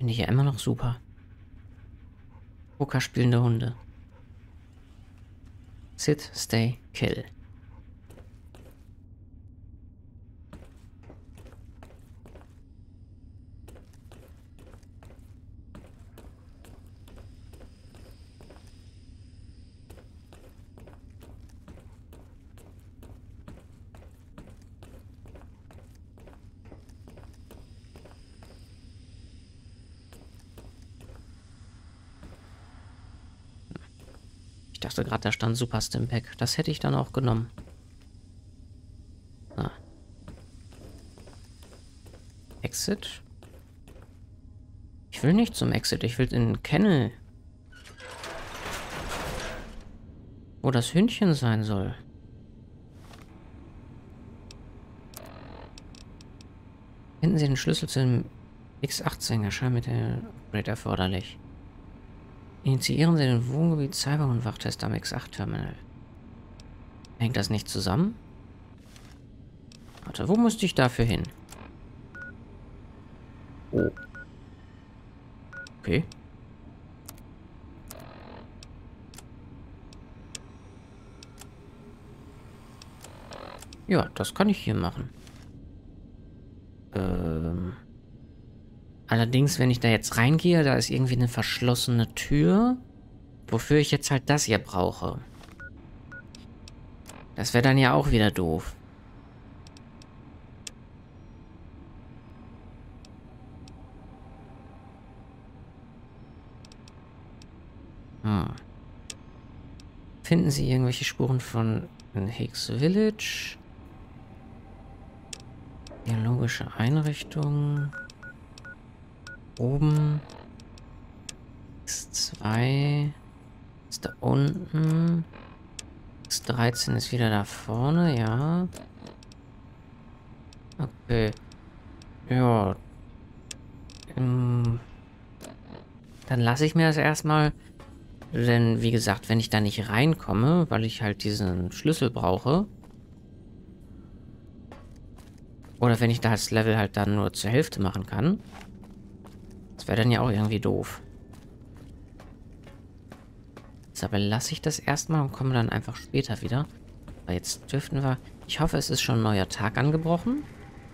Finde ich ja immer noch super. Poker spielende Hunde. Sit, stay, kill. Ich dachte gerade, da stand Super Stimpack. Das hätte ich dann auch genommen. Ah. Exit? Ich will nicht zum Exit. Ich will in den Kennel. Wo das Hündchen sein soll. Finden Sie den Schlüssel zum X18. Erscheint mit der Upgrade erforderlich. Initiieren Sie den Wohngebiet Cyberhund-Wachtest am X8-Terminal. Hängt das nicht zusammen? Warte, wo musste ich dafür hin? Oh. Okay. Ja, das kann ich hier machen. Allerdings, wenn ich da jetzt reingehe, da ist irgendwie eine verschlossene Tür, wofür ich jetzt halt das hier brauche. Das wäre dann ja auch wieder doof. Finden Sie irgendwelche Spuren von Hicks Village? Biologische Einrichtung. Oben. X2. Ist da unten. X13 ist wieder da vorne, ja. Okay. Ja. Dann lasse ich mir das erstmal. Denn, wie gesagt, wenn ich da nicht reinkomme, weil ich halt diesen Schlüssel brauche. Oder wenn ich das Level halt dann nur zur Hälfte machen kann. Das wäre dann ja auch irgendwie doof. Deshalb lasse ich das erstmal und komme dann einfach später wieder. Aber jetzt dürften wir... Ich hoffe, es ist schon ein neuer Tag angebrochen.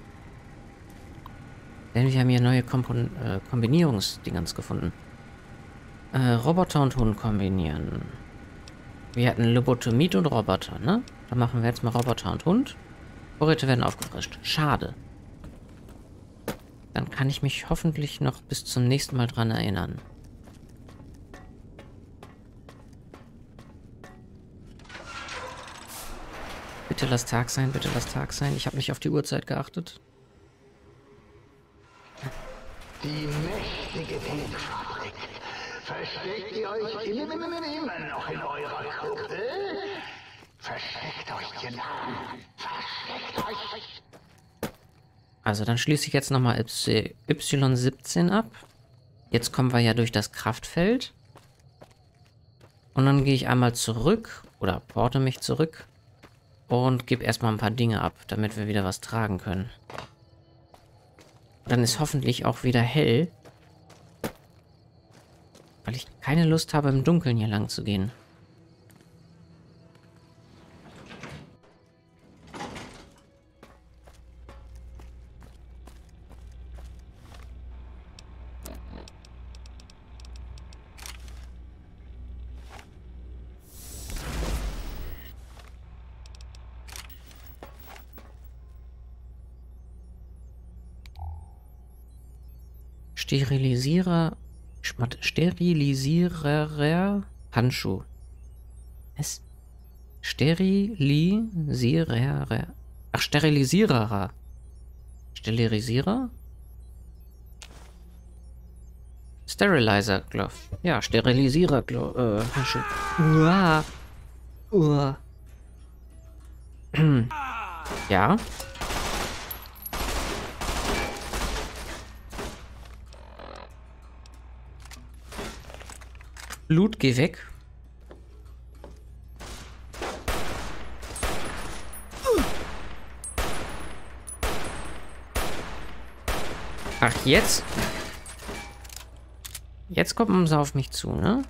Denn wir haben hier neue Kombinierungsdingens gefunden. Roboter und Hund kombinieren. Wir hatten Lobotomie und Roboter, ne? Dann machen wir jetzt mal Roboter und Hund. Vorräte werden aufgefrischt. Schade. Dann kann ich mich hoffentlich noch bis zum nächsten Mal dran erinnern. Bitte lass Tag sein, bitte lass Tag sein. Ich habe nicht auf die Uhrzeit geachtet. Die mächtige Denkfabrik. Versteckt ihr euch immer noch in eurer Kuppel? Versteckt euch, genau. Versteckt euch. Also dann schließe ich jetzt nochmal Y17 ab. Jetzt kommen wir ja durch das Kraftfeld. Und dann gehe ich einmal zurück oder porte mich zurück und gebe erstmal ein paar Dinge ab, damit wir wieder was tragen können. Dann ist hoffentlich auch wieder hell. Weil ich keine Lust habe, im Dunkeln hier lang zu gehen. Sterilisierer Handschuh. Was? Sterilisierer. Ach, Sterilisierer. Sterilisierer? Sterilizer Glove. Ja, Sterilisierer Handschuh. Uah. Uah. Ja. Blut, geh weg. Ach, jetzt? Jetzt kommen sie auf mich zu, ne?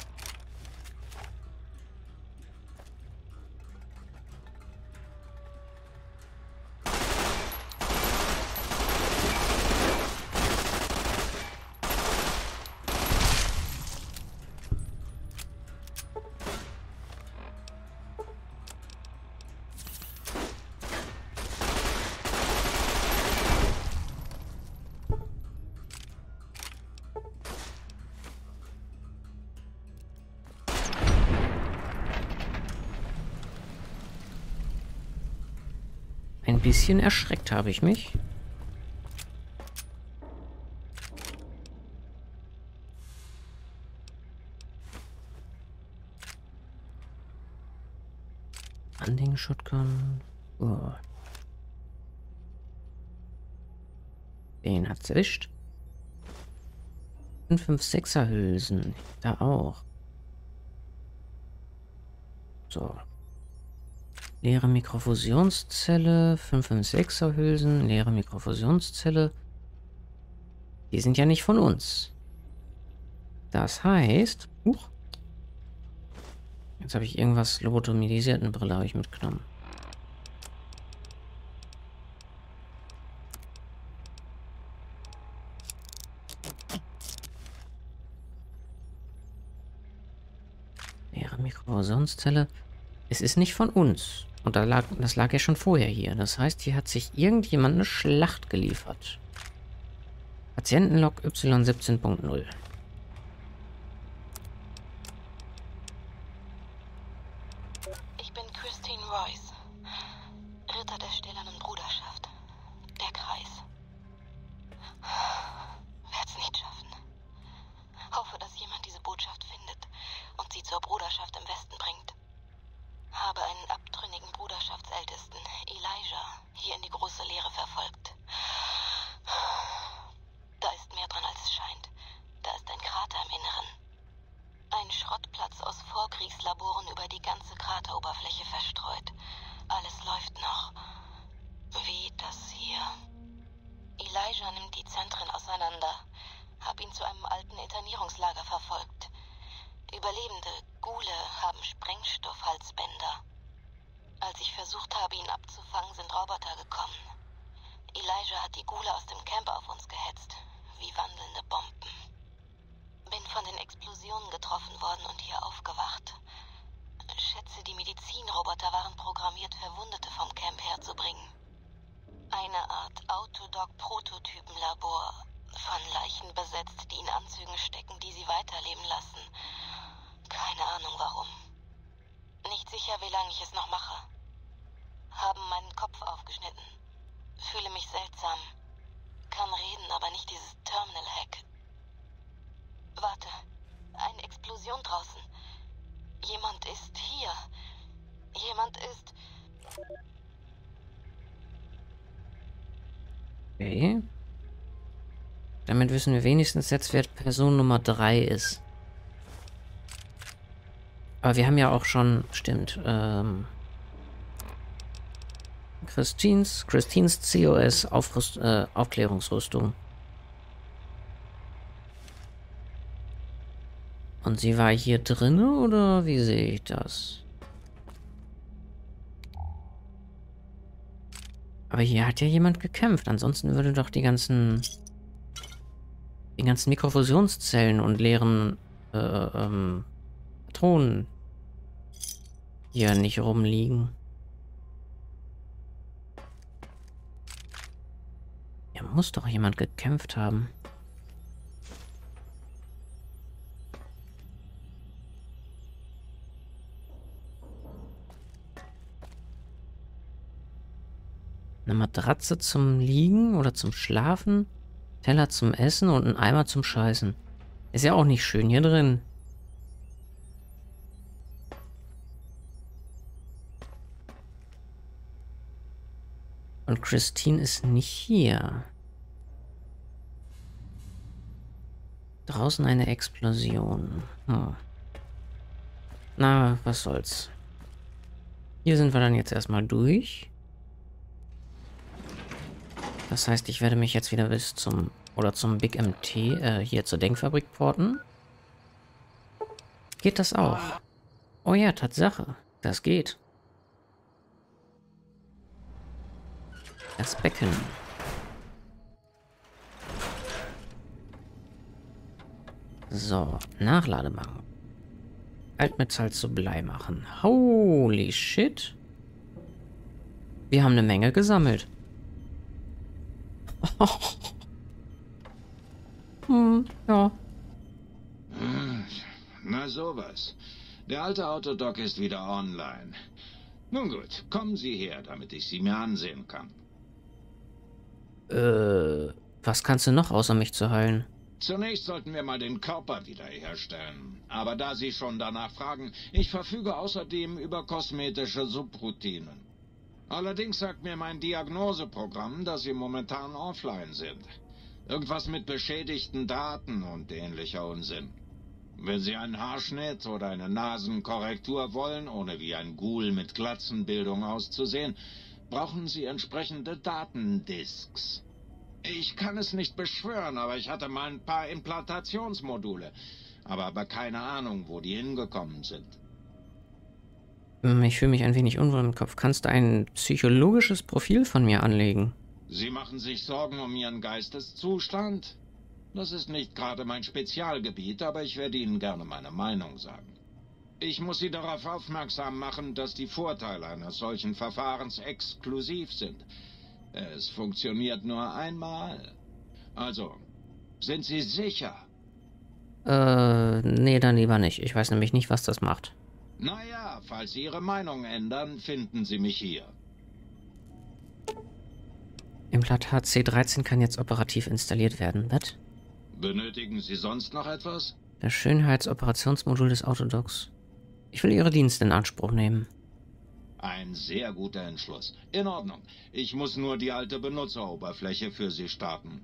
Ein bisschen erschreckt habe ich mich. Hunting Shotgun. Oh. Den hat's erwischt. 5,56er Hülsen. Da auch. So. Leere Mikrofusionszelle. 5,56er Hülsen. Leere Mikrofusionszelle. Die sind ja nicht von uns. Das heißt... Jetzt habe ich irgendwas lobotomisierten Brille habe ich mitgenommen. Leere Mikrofusionszelle. Es ist nicht von uns. Und das lag ja schon vorher hier. Das heißt, hier hat sich irgendjemand eine Schlacht geliefert. Patientenlog Y17.0. Ich bin Christine Royce, Ritter der Stählernen Bruderschaft. Der Kreis. Werd's nicht schaffen. Hoffe, dass jemand diese Botschaft findet und sie zur Bruderschaft im Westen bringt. Habe einen abtrünnigen Bruderschaftsältesten, Elijah, hier in die große Leere verfolgt. Da ist mehr dran, als es scheint. Da ist ein Krater im Inneren. Ein Schrottplatz aus Vorkriegslaboren über die ganze Krateroberfläche verstreut. Alles läuft noch. Wie das hier. Elijah nimmt die Zentren auseinander. Hab ihn zu einem alten Internierungslager verfolgt. Überlebende Ghule haben Sprengstoffhalsbänder. Als ich versucht habe, ihn abzufangen, sind Roboter gekommen. Elijah hat die Ghule aus dem Camp auf uns gehetzt, wie wandelnde Bomben. Bin von den Explosionen getroffen worden und hier aufgewacht. Schätze, die Medizinroboter waren programmiert, Verwundete vom Camp herzubringen. Eine Art Autodoc-Prototypenlabor, von Leichen besetzt, die in Anzügen stecken, die sie weiterleben lassen. Keine Ahnung warum. Nicht sicher, wie lange ich es noch mache. Haben meinen Kopf aufgeschnitten. Fühle mich seltsam. Kann reden, aber nicht dieses Terminal-Hack. Warte, eine Explosion draußen. Jemand ist hier. Jemand ist... Okay. Damit wissen wir wenigstens jetzt, wer Person Nummer 3 ist. Aber wir haben ja auch schon, stimmt, Christines COS Aufklärungsrüstung. Und sie war hier drinne, oder wie sehe ich das? Aber hier hat ja jemand gekämpft. Ansonsten würde doch die ganzen Mikrofusionszellen und leeren Patronen hier nicht rumliegen. Hier muss doch jemand gekämpft haben. Eine Matratze zum Liegen oder zum Schlafen, Teller zum Essen und ein Eimer zum Scheißen. Ist ja auch nicht schön hier drin. Und Christine ist nicht hier. Draußen eine Explosion. Na, was soll's. Hier sind wir dann jetzt erstmal durch. Das heißt, ich werde mich jetzt wieder bis zum Big MT hier zur Denkfabrik porten. Geht das auch? Oh ja, Tatsache. Das geht. Das Becken. So, Nachladebank. Altmetall zu Blei machen. Holy shit. Wir haben eine Menge gesammelt. Ja. Na sowas. Der alte Autodoc ist wieder online. Nun gut, kommen Sie her, damit ich Sie mir ansehen kann. Was kannst du noch außer mich zu heilen? Zunächst sollten wir mal den Körper wiederherstellen. Aber da Sie schon danach fragen, ich verfüge außerdem über kosmetische Subroutinen. Allerdings sagt mir mein Diagnoseprogramm, dass Sie momentan offline sind. Irgendwas mit beschädigten Daten und ähnlicher Unsinn. Wenn Sie einen Haarschnitt oder eine Nasenkorrektur wollen, ohne wie ein Ghoul mit Glatzenbildung auszusehen, brauchen Sie entsprechende Datendisks. Ich kann es nicht beschwören, aber ich hatte mal ein paar Implantationsmodule. Aber keine Ahnung, wo die hingekommen sind. Ich fühle mich ein wenig unwohl im Kopf. Kannst du ein psychologisches Profil von mir anlegen? Sie machen sich Sorgen um Ihren Geisteszustand? Das ist nicht gerade mein Spezialgebiet, aber ich werde Ihnen gerne meine Meinung sagen. Ich muss Sie darauf aufmerksam machen, dass die Vorteile eines solchen Verfahrens exklusiv sind. Es funktioniert nur einmal. Also, sind Sie sicher? Nee, dann lieber nicht. Ich weiß nämlich nicht, was das macht. Naja, falls Sie Ihre Meinung ändern, finden Sie mich hier. Implantat C13 kann jetzt operativ installiert werden. Was? Benötigen Sie sonst noch etwas? Das Schönheitsoperationsmodul des Autodocs. Ich will Ihre Dienste in Anspruch nehmen. Ein sehr guter Entschluss. In Ordnung. Ich muss nur die alte Benutzeroberfläche für Sie starten.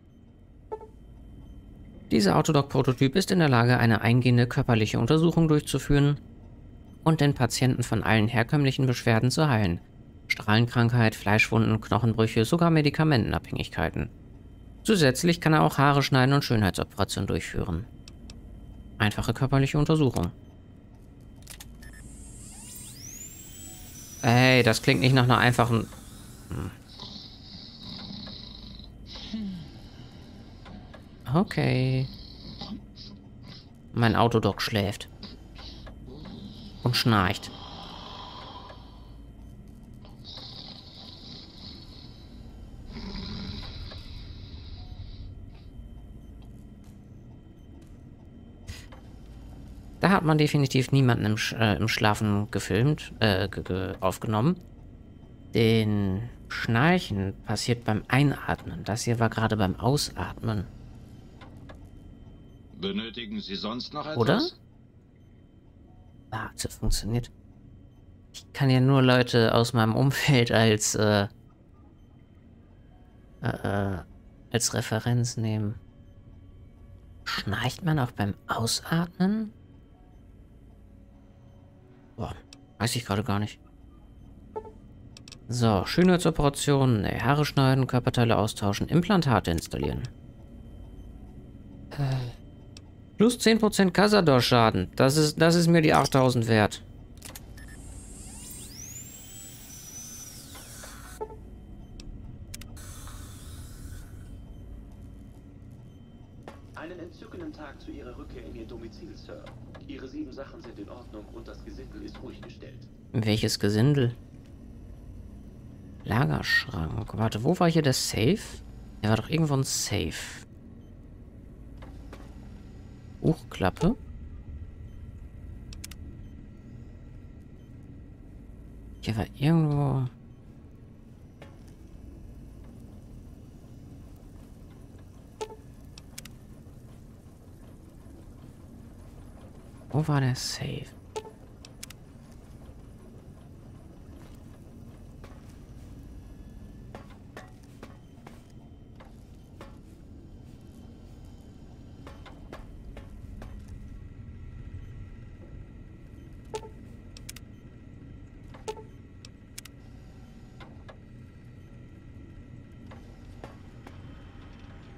Dieser Autodoc-Prototyp ist in der Lage, eine eingehende körperliche Untersuchung durchzuführen und den Patienten von allen herkömmlichen Beschwerden zu heilen. Strahlenkrankheit, Fleischwunden, Knochenbrüche, sogar Medikamentenabhängigkeiten. Zusätzlich kann er auch Haare schneiden und Schönheitsoperationen durchführen. Einfache körperliche Untersuchung. Hey, das klingt nicht nach einer einfachen... Okay. Mein Autodoc schläft. Und schnarcht. Da hat man definitiv niemanden im Schlafen gefilmt, aufgenommen. Den Schnarchen passiert beim Einatmen. Das hier war gerade beim Ausatmen. Benötigen Sie sonst noch etwas? Oder? Warte, funktioniert. Ich kann ja nur Leute aus meinem Umfeld als Referenz nehmen. Schnarcht man auch beim Ausatmen? Boah, weiß ich gerade gar nicht. So, Schönheitsoperationen, Haare schneiden, Körperteile austauschen, Implantate installieren. Plus 10% Cazador-Schaden. Das ist mir die 8000 wert. Einen entzückenden Tag zu Ihrer Rückkehr in Ihr Domizil, Sir. Ihre 7 Sachen sind in Ordnung und das Gesindel ist ruhig gestellt. Welches Gesindel? Lagerschrank. Warte, wo war hier der Safe? Der war doch irgendwo ein Safe. Buchklappe. Hier war irgendwo... Wo war der Safe?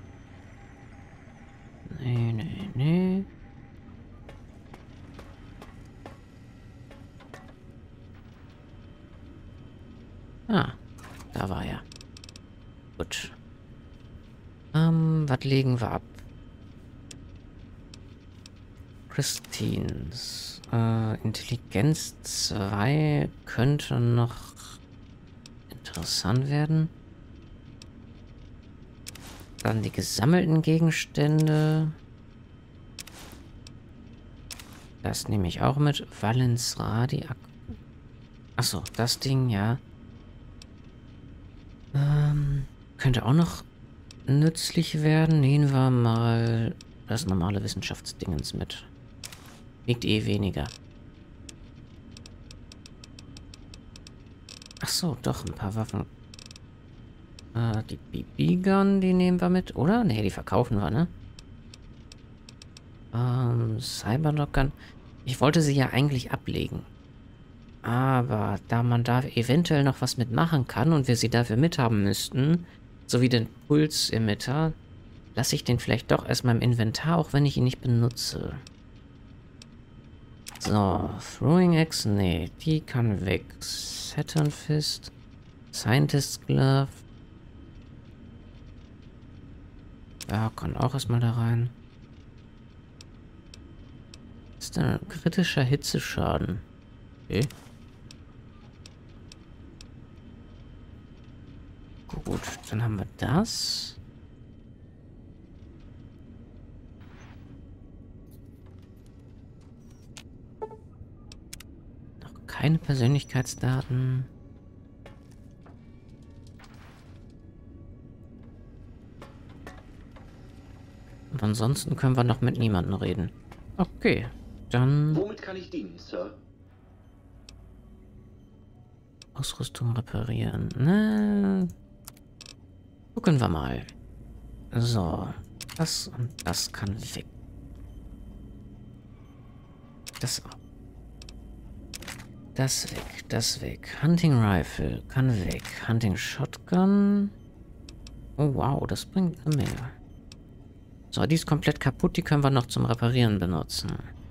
Nee. Ah, da war er. Gut. Was legen wir ab? Christines. Intelligenz 2 könnte noch interessant werden. Dann die gesammelten Gegenstände. Das nehme ich auch mit. Valens Radi. Achso, das Ding, ja. Könnte auch noch nützlich werden. Nehmen wir mal das normale Wissenschaftsdingens mit. Wiegt eh weniger. Achso, doch, ein paar Waffen. Die BB-Gun, die nehmen wir mit, oder? Ne, die verkaufen wir, ne? Cyberlock-Gun. Ich wollte sie ja eigentlich ablegen. Aber da man da eventuell noch was mitmachen kann und wir sie dafür mithaben müssten, sowie den Pulsemitter, lasse ich den vielleicht doch erstmal im Inventar, auch wenn ich ihn nicht benutze. So, Throwing Axe, nee, die kann weg. Saturn Fist, Scientist's Glove. Ja, kann auch erstmal da rein. Ist da ein kritischer Hitzeschaden? Okay. Gut, dann haben wir das. Noch keine Persönlichkeitsdaten. Und ansonsten können wir noch mit niemandem reden. Okay, dann... Womit kann ich dienen, Sir? Ausrüstung reparieren. Na, gucken wir mal. So, das und das kann weg. Das auch. Das weg, das weg. Hunting Rifle kann weg. Hunting Shotgun. Oh wow, das bringt eine Menge. So, die ist komplett kaputt, die können wir noch zum Reparieren benutzen.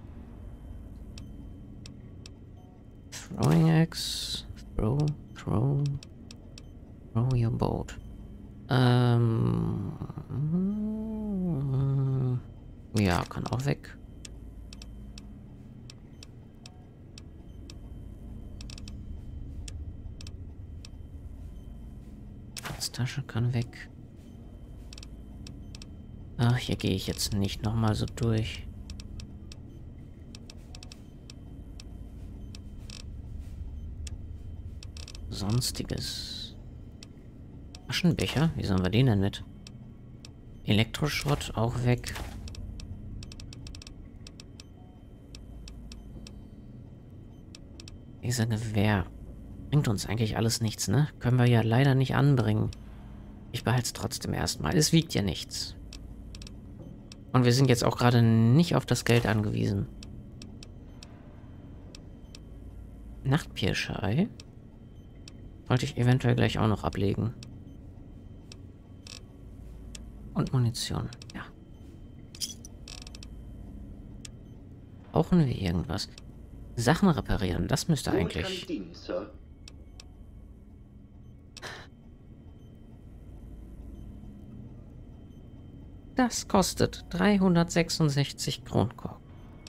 Throwing Axe. Throw your boat. Ja, kann auch weg. Tasche kann weg. Ach, hier gehe ich jetzt nicht nochmal so durch. Sonstiges. Aschenbecher? Wie sollen wir den denn mit? Elektroschrott auch weg. Dieser Gewehr. Bringt uns eigentlich alles nichts, ne? Können wir ja leider nicht anbringen. Ich behalte es trotzdem erstmal. Es wiegt ja nichts. Und wir sind jetzt auch gerade nicht auf das Geld angewiesen. Nachtpirschei. Wollte ich eventuell gleich auch noch ablegen. Und Munition, ja. Brauchen wir irgendwas? Sachen reparieren, das müsste Womit kann ich eigentlich... dienen, Sir? Das kostet 366 Kronkorken.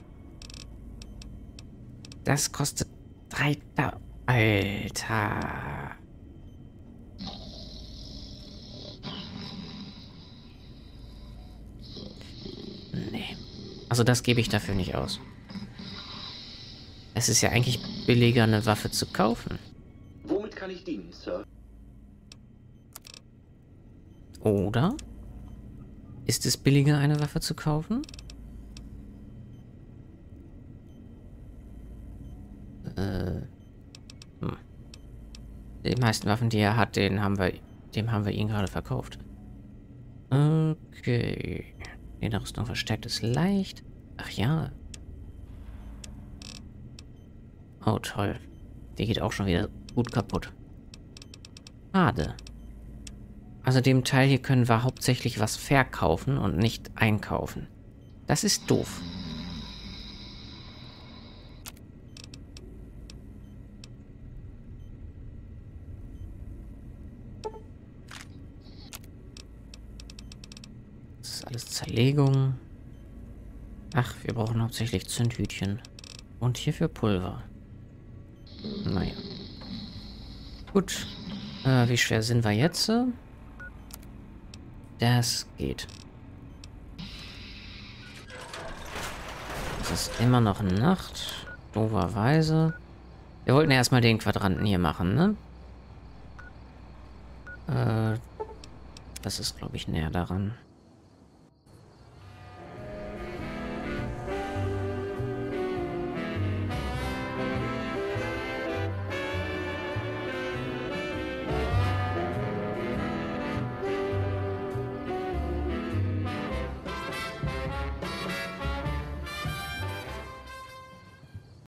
Das kostet 3000... Alter. Nee. Also das gebe ich dafür nicht aus. Es ist ja eigentlich billiger, eine Waffe zu kaufen. Womit kann ich dienen, Sir? Oder? Ist es billiger, eine Waffe zu kaufen? Die meisten Waffen, die er hat, dem haben wir ihn gerade verkauft. Okay. Lederrüstung verstärkt ist leicht. Ach ja. Oh, toll. Die geht auch schon wieder gut kaputt. Schade. Also dem Teil hier können wir hauptsächlich was verkaufen und nicht einkaufen. Das ist doof. alles Zerlegung. Ach, wir brauchen hauptsächlich Zündhütchen. Und hierfür Pulver. Naja. Gut. Wie schwer sind wir jetzt? Das geht. Es ist immer noch Nacht. Doverweise. Wir wollten ja erstmal den Quadranten hier machen, ne? Das ist, glaube ich, näher daran.